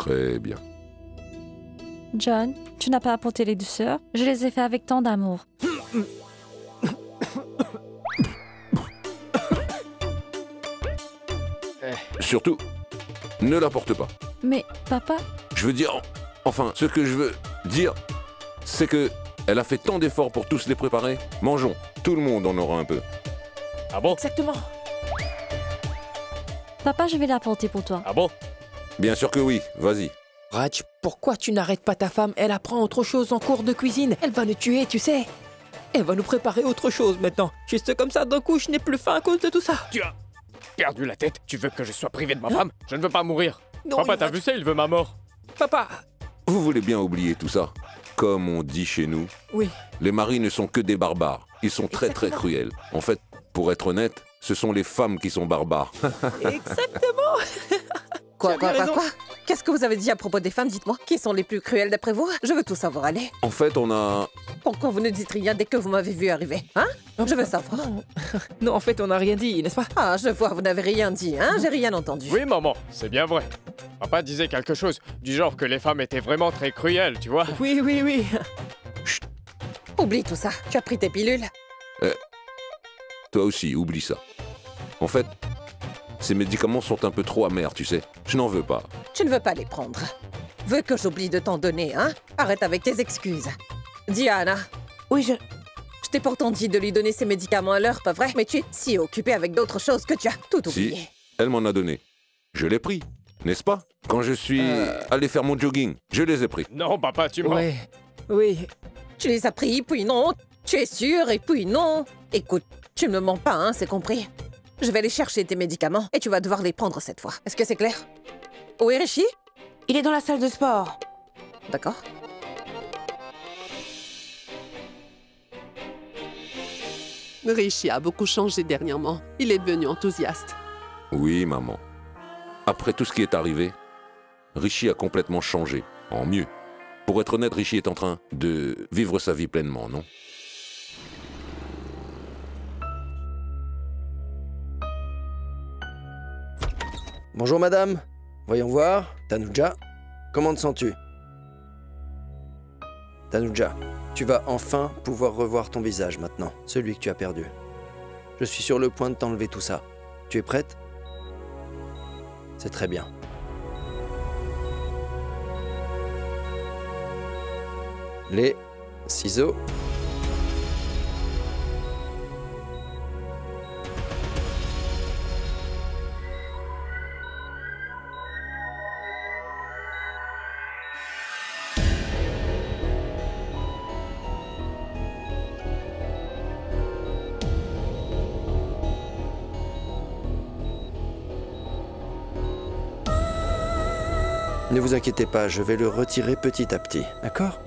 Très bien. John, tu n'as pas apporté les douceurs? Je les ai fait avec tant d'amour. Surtout, ne l'apporte pas. Mais, papa... Je veux dire... Enfin, ce que je veux dire, c'est que elle a fait tant d'efforts pour tous les préparer. Mangeons. Tout le monde en aura un peu. Ah bon? Exactement. Papa, je vais l'apporter pour toi. Ah bon? Bien sûr que oui. Vas-y. Raj, pourquoi tu n'arrêtes pas ta femme? Elle apprend autre chose en cours de cuisine. Elle va nous tuer, tu sais. Elle va nous préparer autre chose maintenant. Juste comme ça, d'un coup, je n'ai plus faim à cause de tout ça. Tu as perdu la tête? Tu veux que je sois privé de ma femme? Je ne veux pas mourir. Non, Papa, il t'as va- vu ça? Il veut ma mort. Papa. Vous voulez bien oublier tout ça? Comme on dit chez nous, Oui. les maris ne sont que des barbares. Ils sont très très Exactement. cruels. En fait, pour être honnête, ce sont les femmes qui sont barbares. Exactement. Quoi Qu'est-ce que vous avez dit à propos des femmes, dites-moi? Qui sont les plus cruelles d'après vous? Je veux tout savoir, allez. En fait, on a... Pourquoi vous ne dites rien dès que vous m'avez vu arriver? Hein? Je veux savoir. Non, en fait, on n'a rien dit, n'est-ce pas? Ah, je vois, vous n'avez rien dit, hein? J'ai rien entendu. Oui, maman, c'est bien vrai. Papa disait quelque chose, du genre que les femmes étaient vraiment très cruelles, tu vois. Oui. Oublie tout ça. Tu as pris tes pilules? Toi aussi, oublie ça. En fait, ces médicaments sont un peu trop amers, tu sais. Je n'en veux pas. Tu ne veux pas les prendre. Veux que j'oublie de t'en donner, hein? Arrête avec tes excuses. Diana. Oui, Je t'ai pourtant dit de lui donner ses médicaments à l'heure, pas vrai? Mais tu es si occupée avec d'autres choses que tu as tout oublié. Si, elle m'en a donné. Je l'ai pris, n'est-ce pas? Quand je suis allé faire mon jogging, je les ai pris. Non, papa, tu mens. Oui. Tu les as pris, puis non. Tu es sûr, et puis non. Écoute, tu ne me mens pas, hein, c'est compris. Je vais aller chercher tes médicaments, et tu vas devoir les prendre cette fois. Est-ce que c'est clair? Où est Rishi? il est dans la salle de sport. D'accord. Rishi a beaucoup changé dernièrement. Il est devenu enthousiaste. Oui, maman. Après tout ce qui est arrivé, Rishi a complètement changé, en mieux. Pour être honnête, Rishi est en train de vivre sa vie pleinement, non? Bonjour madame, voyons voir. Tanuja, comment te sens-tu? Tanuja, tu vas enfin pouvoir revoir ton visage maintenant, celui que tu as perdu. Je suis sur le point de t'enlever tout ça. Tu es prête? C'est très bien. Les ciseaux. Ne vous inquiétez pas, je vais le retirer petit à petit, d'accord?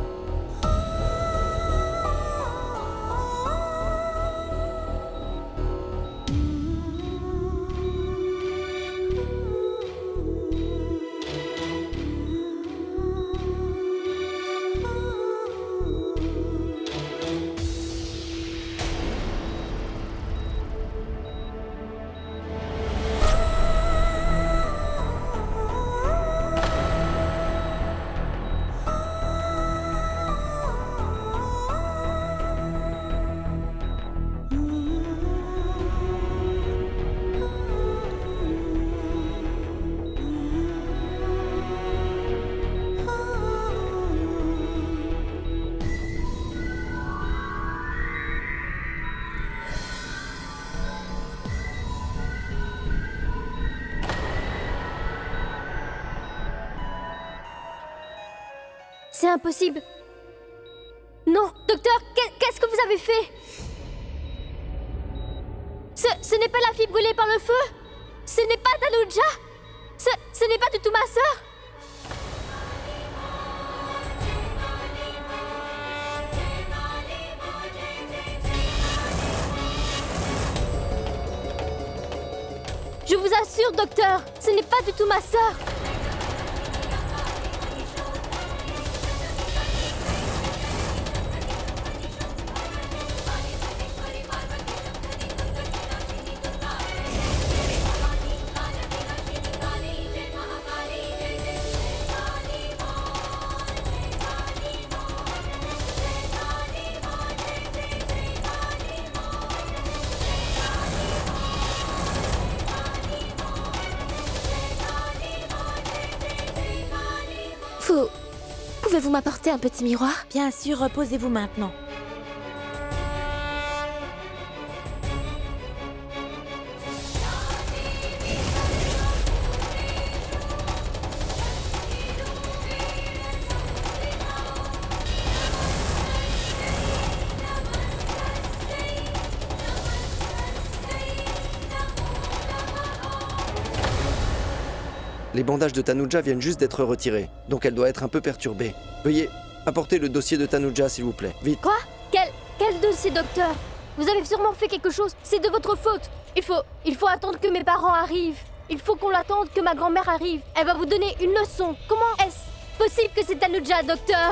C'est impossible. Non, docteur, qu'est-ce que vous avez fait? Ce n'est pas la fille brûlée par le feu? Ce n'est pas Tanuja? Ce n'est pas du tout ma sœur? Je vous assure, docteur, ce n'est pas du tout ma sœur. Pouvez-vous m'apporter un petit miroir? Bien sûr, reposez-vous maintenant. Les bandages de Tanuja viennent juste d'être retirés, donc elle doit être un peu perturbée. Veuillez apporter le dossier de Tanuja, s'il vous plaît. Vite. Quoi? Quel dossier, docteur? Vous avez sûrement fait quelque chose. C'est de votre faute. Il faut attendre que mes parents arrivent. Il faut qu'on l'attende que ma grand-mère arrive. Elle va vous donner une leçon. Comment est-ce possible que c'est Tanuja, docteur?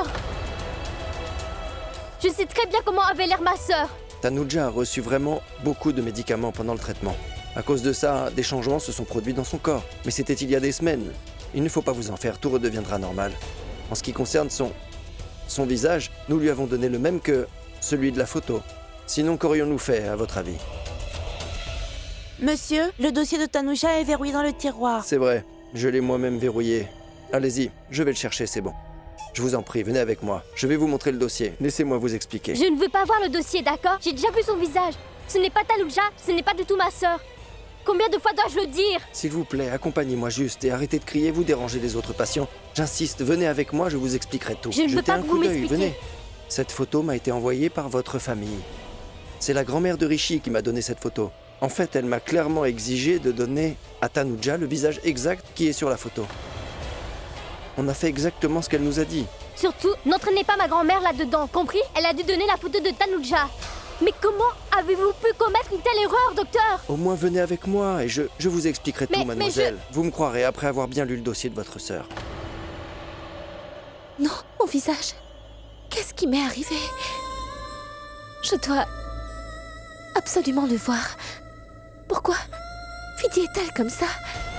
Je sais très bien comment avait l'air ma sœur. Tanuja a reçu vraiment beaucoup de médicaments pendant le traitement. À cause de ça, des changements se sont produits dans son corps. Mais c'était il y a des semaines. Il ne faut pas vous en faire, tout redeviendra normal. En ce qui concerne son visage, nous lui avons donné le même que celui de la photo. Sinon, qu'aurions-nous fait, à votre avis? Monsieur, le dossier de Tanuja est verrouillé dans le tiroir. C'est vrai, je l'ai moi-même verrouillé. Allez-y, je vais le chercher, c'est bon. Je vous en prie, venez avec moi. Je vais vous montrer le dossier. Laissez-moi vous expliquer. Je ne veux pas voir le dossier, d'accord? J'ai déjà vu son visage. Ce n'est pas Tanuja, ce n'est pas du tout ma sœur. Combien de fois dois-je le dire? S'il vous plaît, accompagnez-moi juste et arrêtez de crier, vous dérangez les autres patients. J'insiste, venez avec moi, je vous expliquerai tout. Je ne veux Jetez pas un que coup vous d'œil, m'expliquiez. venez. Cette photo m'a été envoyée par votre famille. C'est la grand-mère de Rishi qui m'a donné cette photo. En fait, elle m'a clairement exigé de donner à Tanuja le visage exact qui est sur la photo. On a fait exactement ce qu'elle nous a dit. Surtout, n'entraînez pas ma grand-mère là-dedans, compris? Elle a dû donner la photo de Tanuja. Mais comment avez-vous pu commettre une telle erreur, docteur? Au moins, venez avec moi et je vous expliquerai tout, Mais mademoiselle. Vous me croirez après avoir bien lu le dossier de votre sœur. Non, mon visage. Qu'est-ce qui m'est arrivé? Je dois absolument le voir. Pourquoi Fidi est-elle comme ça?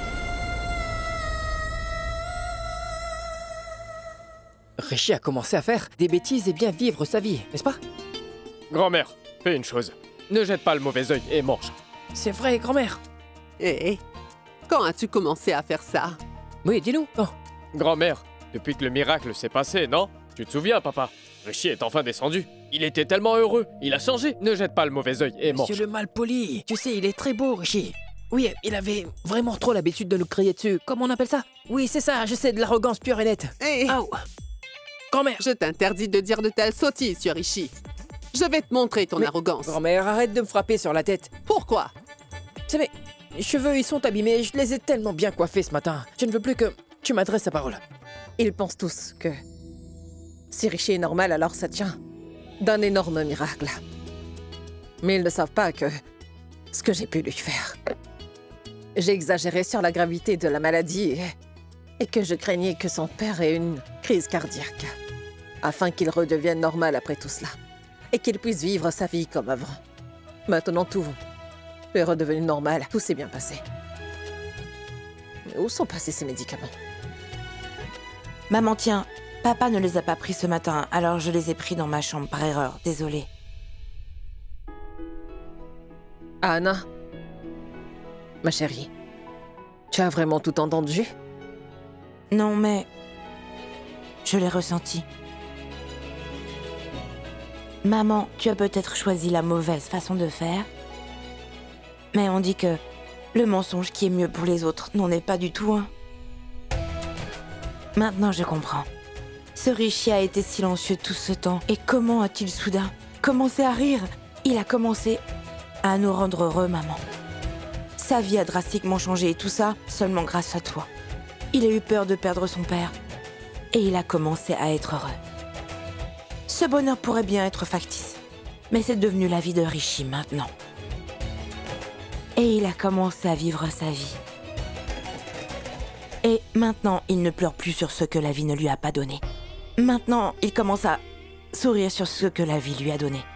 Rishi a commencé à faire des bêtises et bien vivre sa vie, n'est-ce pas? Grand-mère, fais une chose. Ne jette pas le mauvais œil et mange. C'est vrai, grand-mère. Hé, quand as-tu commencé à faire ça? Oui, dis-nous. Oh. Grand-mère, depuis que le miracle s'est passé, non? Tu te souviens, papa? Rishi est enfin descendu. Il était tellement heureux. Il a changé. Ne jette pas le mauvais œil et mange. Monsieur le malpoli, tu sais, il est très beau, Rishi. Oui, il avait vraiment trop l'habitude de nous crier dessus. Comment on appelle ça? Oui, c'est ça, je sais, de l'arrogance pure et nette. Hé, Aouh. Grand-mère. je t'interdis de dire de telles sottises sur Rishi. Je vais te montrer ton Mais, arrogance. Grand-mère, arrête de me frapper sur la tête. Pourquoi? Tu sais, mais les cheveux, ils sont abîmés. Je les ai tellement bien coiffés ce matin. Je ne veux plus que tu m'adresses la parole. Ils pensent tous que si Rishi est normal, alors ça tient d'un énorme miracle. Mais ils ne savent pas que ce que j'ai pu lui faire. J'ai exagéré sur la gravité de la maladie et que je craignais que son père ait une crise cardiaque, afin qu'il redevienne normal après tout cela, et qu'il puisse vivre sa vie comme avant. Maintenant, tout est redevenu normal, tout s'est bien passé. Mais où sont passés ces médicaments? Maman, tiens, papa ne les a pas pris ce matin, alors je les ai pris dans ma chambre par erreur, désolée. Anna, ma chérie, tu as vraiment tout entendu? Non, mais je l'ai ressenti. Maman, tu as peut-être choisi la mauvaise façon de faire, mais on dit que le mensonge qui est mieux pour les autres n'en est pas du tout un. Maintenant, je comprends. Ce Rishi a été silencieux tout ce temps. Et comment a-t-il soudain commencé à rire? Il a commencé à nous rendre heureux, maman. Sa vie a drastiquement changé et tout ça seulement grâce à toi. Il a eu peur de perdre son père et il a commencé à être heureux. Ce bonheur pourrait bien être factice, mais c'est devenu la vie de Rishi maintenant. Et il a commencé à vivre sa vie. Et maintenant, il ne pleure plus sur ce que la vie ne lui a pas donné. Maintenant, il commence à sourire sur ce que la vie lui a donné.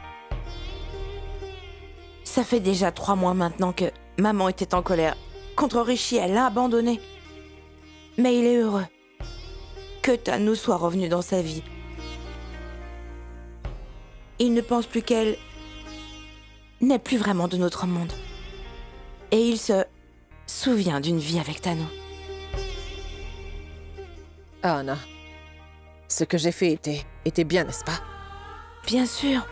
Ça fait déjà 3 mois maintenant que maman était en colère. Contre Rishi, elle l'a abandonné. Mais il est heureux que Tanu soit revenue dans sa vie. Il ne pense plus qu'elle n'est plus vraiment de notre monde. Et il se souvient d'une vie avec Tanu. Anna, Ce que j'ai fait était bien, n'est-ce pas? Bien sûr.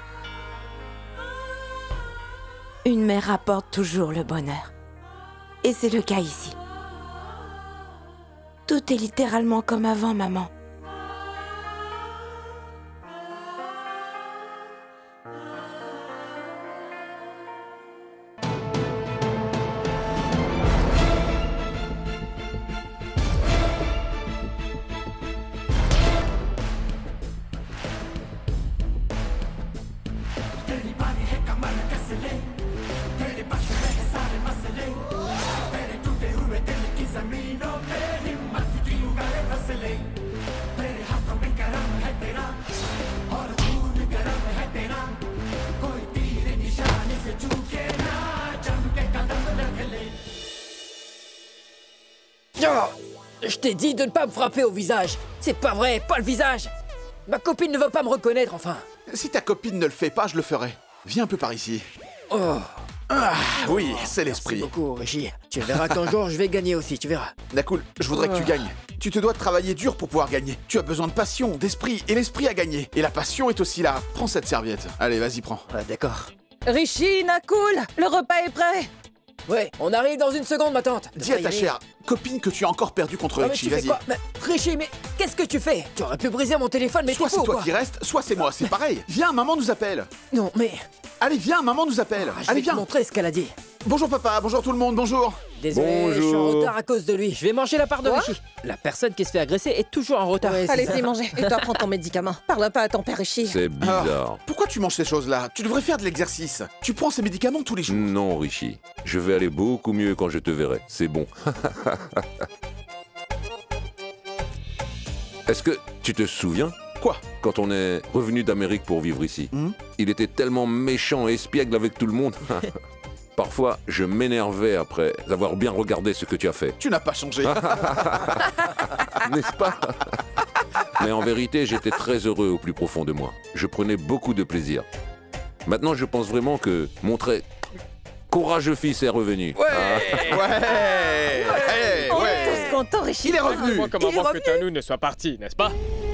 Une mère apporte toujours le bonheur. Et c'est le cas ici. Tout est littéralement comme avant, maman. Je t'ai dit de ne pas me frapper au visage. C'est pas vrai, pas le visage. Ma copine ne veut pas me reconnaître, enfin. Si ta copine ne le fait pas, je le ferai. Viens un peu par ici. Oh. Ah, oui, c'est l'esprit. Merci beaucoup, Richie. Tu verras qu'un jour, je vais gagner aussi, tu verras. Nakul, je voudrais que tu gagnes. Tu te dois de travailler dur pour pouvoir gagner. Tu as besoin de passion, d'esprit, et l'esprit a gagné. Et la passion est aussi là. Prends cette serviette. Allez, vas-y, prends. Ah, d'accord. Rishi, Nakul, le repas est prêt. Ouais, on arrive dans une seconde, ma tante. Dis à ta chère copine que tu as encore perdu contre Richie, vas-y. Richie, mais qu'est-ce que tu fais? Tu aurais pu briser mon téléphone, mais soit c'est toi qui reste, soit c'est moi, c'est pareil. Viens, maman nous appelle. Non, mais... Allez, viens, maman nous appelle. Allez, viens. Je vais te montrer ce qu'elle a dit. Bonjour papa, bonjour tout le monde, bonjour. Désolé, je suis en retard à cause de lui. Je vais manger la part de Richie. La personne qui se fait agresser est toujours en retard. Ouais, allez-y, manger. Et toi, prends ton médicament. Parle pas à ton père Richie. C'est bizarre. Alors, pourquoi tu manges ces choses-là? Tu devrais faire de l'exercice. Tu prends ces médicaments tous les jours. Non, Richie. Je vais aller beaucoup mieux quand je te verrai. C'est bon. Est-ce que tu te souviens? Quoi? Quand on est revenu d'Amérique pour vivre ici, il était tellement méchant et espiègle avec tout le monde. Parfois, je m'énervais après avoir bien regardé ce que tu as fait. Tu n'as pas changé. N'est-ce pas? Mais en vérité, j'étais très heureux au plus profond de moi. Je prenais beaucoup de plaisir. Maintenant, je pense vraiment que mon très courageux fils est revenu. Ouais. Ouais. On est tous contents, Richie. Il est revenu. Moi, comme avant que Tanou ne soit parti, n'est-ce pas?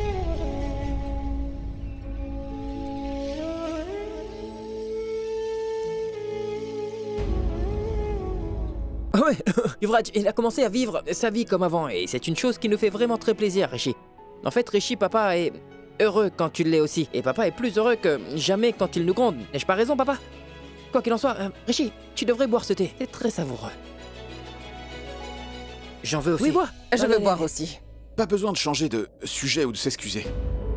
Ouais, Yuvraj, il a commencé à vivre sa vie comme avant, et c'est une chose qui nous fait vraiment très plaisir, Richie. En fait, Richie, papa est heureux quand tu l'es aussi, et papa est plus heureux que jamais quand il nous gronde. N'ai-je pas raison, papa? Quoi qu'il en soit, Richie, tu devrais boire ce thé, c'est très savoureux. J'en veux aussi. Oui, bois. Je veux boire aussi. Pas besoin de changer de sujet ou de s'excuser.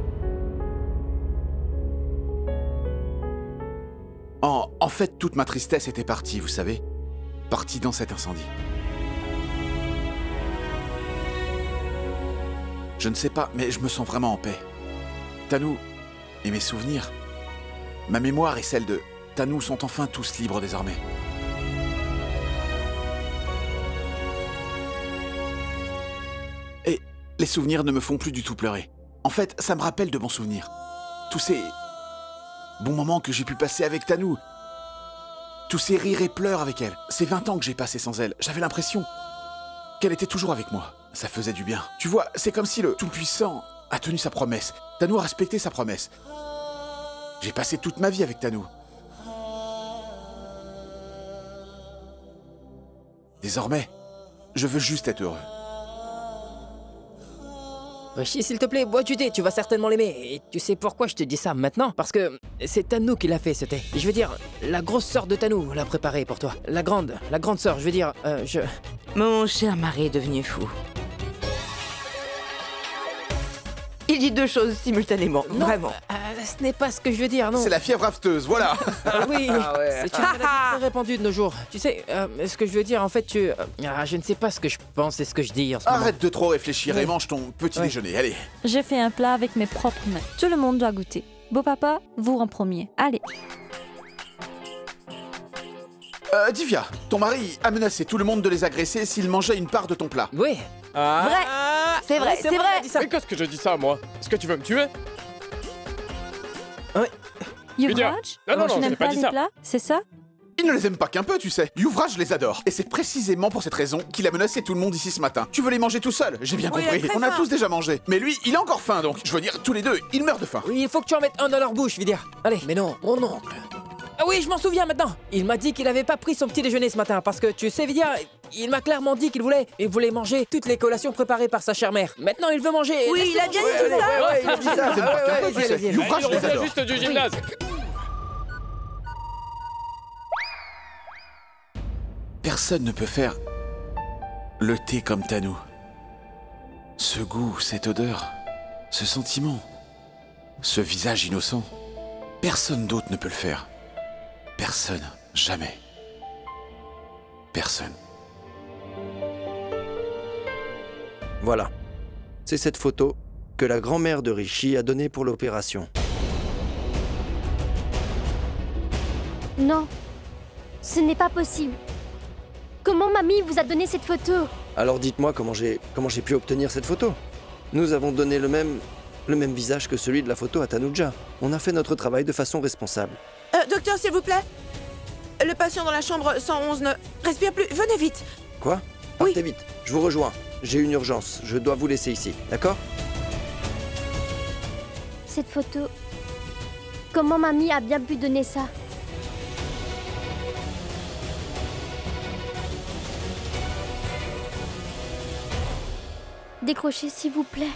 En fait, toute ma tristesse était partie, vous savez. Partie dans cet incendie. Je ne sais pas, mais je me sens vraiment en paix. Tanou et mes souvenirs, ma mémoire et celle de Tanou sont enfin tous libres désormais. Et les souvenirs ne me font plus du tout pleurer. En fait, ça me rappelle de bons souvenirs. Tous ces bons moments que j'ai pu passer avec Tanou. Tous ces rires et pleurs avec elle. Ces 20 ans que j'ai passé sans elle, j'avais l'impression qu'elle était toujours avec moi. Ça faisait du bien. Tu vois, c'est comme si le Tout-Puissant a tenu sa promesse. Tanou a respecté sa promesse. J'ai passé toute ma vie avec Tanou. Désormais, je veux juste être heureux. Richie, s'il te plaît, bois du thé, tu vas certainement l'aimer. Et tu sais pourquoi je te dis ça maintenant? Parce que c'est Tanou qui l'a fait, ce thé. Je veux dire, la grosse sœur de Tanou l'a préparé pour toi. La grande sœur, je veux dire, Mon cher mari est devenu fou. Il dit deux choses simultanément, non, vraiment. Ce n'est pas ce que je veux dire, non. C'est la fièvre afteuse, voilà. Oui, c'est une maladie très répandue de nos jours. Tu sais, ce que je veux dire, en fait, je ne sais pas ce que je pense et ce que je dis en ce moment. Arrête de trop réfléchir et mange ton petit déjeuner, allez. J'ai fait un plat avec mes propres mains. Tout le monde doit goûter. Beau papa, vous en premier. Allez. Divya, ton mari a menacé tout le monde de les agresser s'ils mangeaient une part de ton plat. Oui. Vrai. C'est vrai, c'est vrai. Mais qu'est-ce que je dis ça, moi? Est-ce que tu veux me tuer? Yuvraj, Non, tu je n'ai n'aimes pas pas dit les ça. plats, c'est ça? Il ne les aime pas qu'un peu, tu sais. Yuvraj les adore. Et c'est précisément pour cette raison qu'il a menacé tout le monde ici ce matin. Tu veux les manger tout seul? J'ai bien compris. On a tous déjà mangé. Mais lui, il a encore faim, donc. Je veux dire, tous les deux, il meurt de faim. Oui, il faut que tu en mettes un dans leur bouche, Vidya. Allez. Mais non, mon oncle. Ah oui, je m'en souviens maintenant. Il m'a dit qu'il avait pas pris son petit déjeuner ce matin parce que tu sais, Vidya, il m'a clairement dit qu'il voulait manger toutes les collations préparées par sa chère mère. Maintenant, il veut manger. Oui, il a bien dit tout ça. Ouais, il a dit ça. Ils aiment pas qu'un peu, tu sais. Il Yuvraj les revient adore. juste du gymnase. Personne ne peut faire le thé comme Tanu. Ce goût, cette odeur, ce sentiment, ce visage innocent. Personne d'autre ne peut le faire. Personne, jamais. Personne. Voilà. C'est cette photo que la grand-mère de Rishi a donnée pour l'opération. Non, ce n'est pas possible. Comment mamie vous a donné cette photo? Alors dites-moi comment j'ai pu obtenir cette photo. Nous avons donné le même visage que celui de la photo à Tanuja. On a fait notre travail de façon responsable. Docteur, s'il vous plaît. Le patient dans la chambre 111 ne respire plus. Venez vite. Quoi? Partez vite, je vous rejoins. J'ai une urgence, je dois vous laisser ici, d'accord? Cette photo... Comment mamie a bien pu donner ça? Décrochez, s'il vous plaît.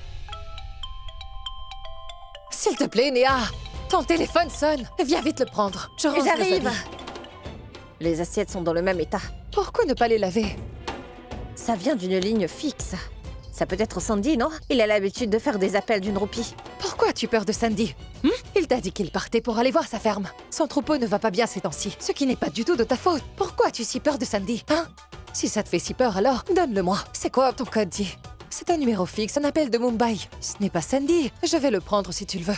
S'il te plaît, Néa, ton téléphone sonne. Viens vite le prendre. J'arrive. Les assiettes sont dans le même état. Pourquoi ne pas les laver? Ça vient d'une ligne fixe. Ça peut être Sandy, non? Il a l'habitude de faire des appels d'une roupie. Pourquoi as-tu peur de Sandy? Il t'a dit qu'il partait pour aller voir sa ferme. Son troupeau ne va pas bien ces temps-ci, ce qui n'est pas du tout de ta faute. Pourquoi as-tu si peur de Sandy, hein? Si ça te fait si peur, alors donne-le-moi. C'est quoi ton code dit? C'est un numéro fixe, un appel de Mumbai. Ce n'est pas Sandy. Je vais le prendre si tu le veux.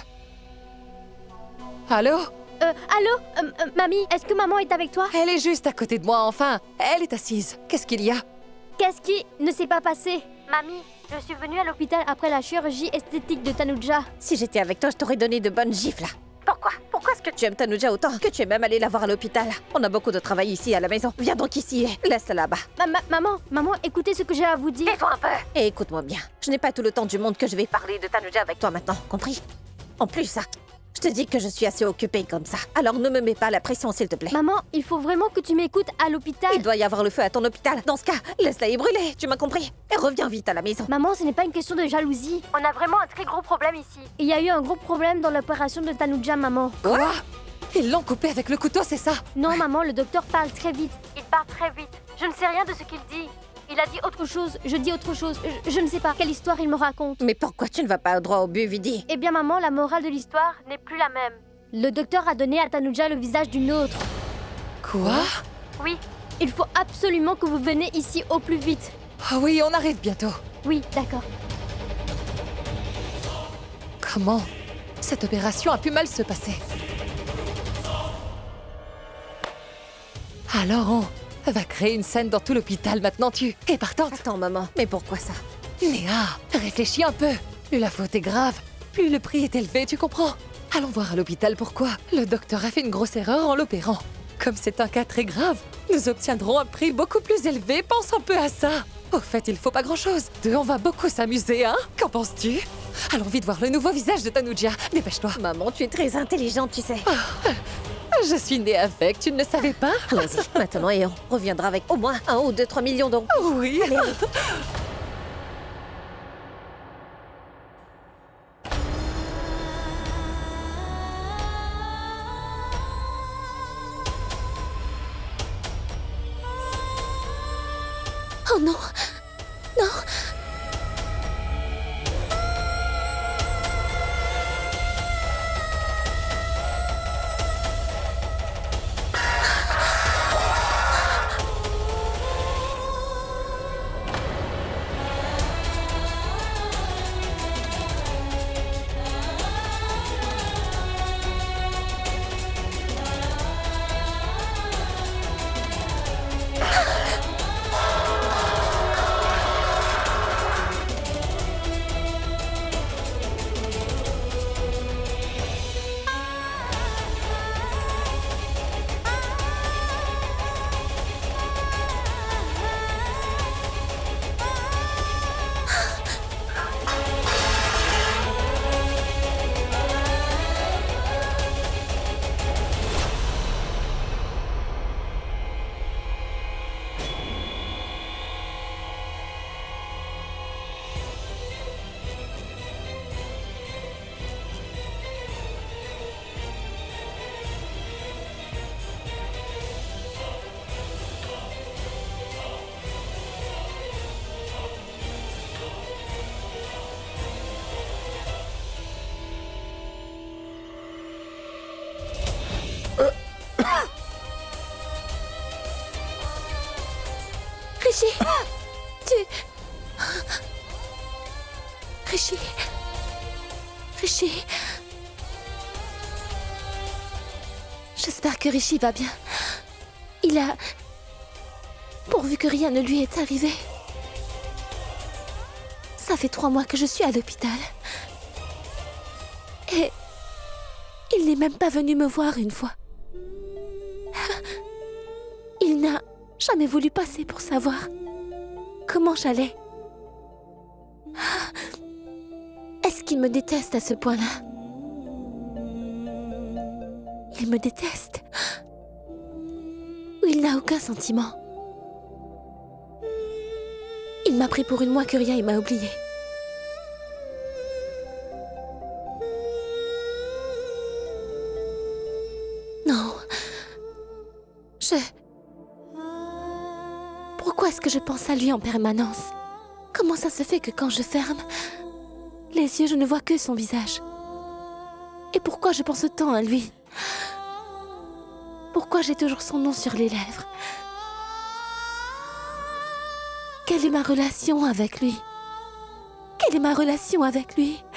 Allô? Allô? Mamie, est-ce que maman est avec toi? Elle est juste à côté de moi, enfin. Elle est assise. Qu'est-ce qu'il y a? Qu'est-ce qui ne s'est pas passé? Mamie, je suis venue à l'hôpital après la chirurgie esthétique de Tanuja. Si j'étais avec toi, je t'aurais donné de bonnes gifles. Pourquoi? Pourquoi est-ce que tu aimes Tanuja autant que tu es même allée la voir à l'hôpital? On a beaucoup de travail ici à la maison. Viens donc ici, laisse-la là-bas. Maman, écoutez ce que j'ai à vous dire. Tais-toi un peu. Et écoute-moi bien. Je n'ai pas tout le temps du monde que je vais parler de Tanuja avec toi maintenant, compris? En plus, ça, je te dis que je suis assez occupée comme ça. Alors ne me mets pas la pression, s'il te plaît. Maman, il faut vraiment que tu m'écoutes à l'hôpital. Il doit y avoir le feu à ton hôpital. Dans ce cas, laisse-la y brûler, tu m'as compris? Et reviens vite à la maison. Maman, ce n'est pas une question de jalousie. On a vraiment un très gros problème ici. Il y a eu un gros problème dans l'opération de Tanuja, maman. Quoi? Ils l'ont coupé avec le couteau, c'est ça? Non, maman, le docteur parle très vite. Il parle très vite. Je ne sais rien de ce qu'il dit. Il a dit autre chose, je dis autre chose. Je ne sais pas quelle histoire il me raconte. Mais pourquoi tu ne vas pas droit au but, Vidi? Eh bien, maman, la morale de l'histoire n'est plus la même. Le docteur a donné à Tanuja le visage d'une autre. Quoi? Oui, il faut absolument que vous veniez ici au plus vite. Ah oui, on arrive bientôt. Oui, d'accord. Comment cette opération a pu mal se passer? Alors on va créer une scène dans tout l'hôpital maintenant, tu es partante? Attends, maman, mais pourquoi ça? Néa, réfléchis un peu. Plus la faute est grave, plus le prix est élevé, tu comprends? Allons voir à l'hôpital pourquoi le docteur a fait une grosse erreur en l'opérant. Comme c'est un cas très grave, nous obtiendrons un prix beaucoup plus élevé, pense un peu à ça. Au fait, il faut pas grand-chose. On va beaucoup s'amuser, hein? Qu'en penses-tu? Allons vite voir le nouveau visage de Tanuja. Dépêche-toi. Maman, tu es très intelligente, tu sais. Je suis née avec, tu ne le savais pas? Allons-y, maintenant, et on reviendra avec au moins 1 ou 2, 3 millions d'euros. Oui. Allez. Oh non! Non! Rishi, Rishi. J'espère que Rishi va bien. Il a... Pourvu que rien ne lui est arrivé. Ça fait 3 mois que je suis à l'hôpital. Et... il n'est même pas venu me voir une fois. Il n'a jamais voulu passer pour savoir comment j'allais. Est-ce qu'il me déteste à ce point-là? Il me déteste. Ou il n'a aucun sentiment. Il m'a pris pour une moi que rien et m'a oublié. Non. Pourquoi est-ce que je pense à lui en permanence? Comment ça se fait que quand je ferme les yeux, je ne vois que son visage? Et pourquoi je pense tant à lui? Pourquoi j'ai toujours son nom sur les lèvres? Quelle est ma relation avec lui? Quelle est ma relation avec lui?